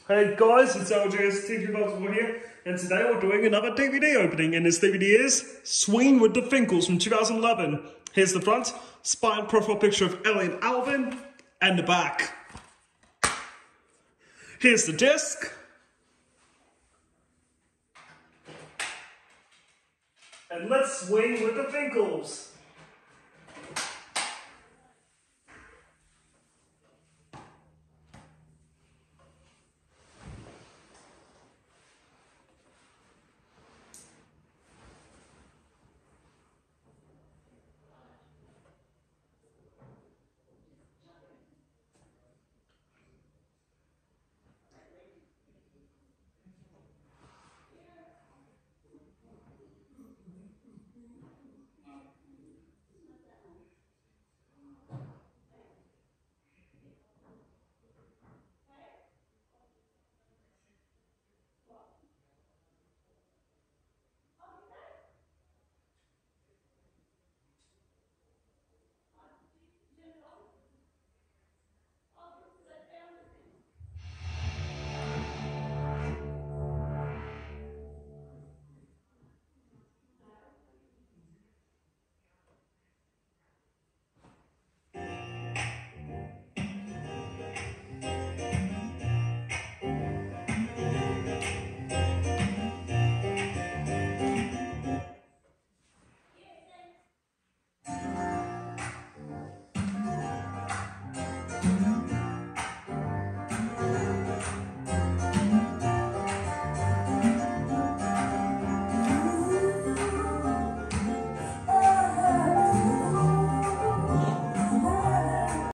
Hey guys, it's LJS TV here, and today we're doing another DVD opening, and this DVD is Swing with the Finkels from 2011. Here's the front, spine profile picture of Ellie and Alvin, and the back. Here's the disc. And let's swing with the Finkels.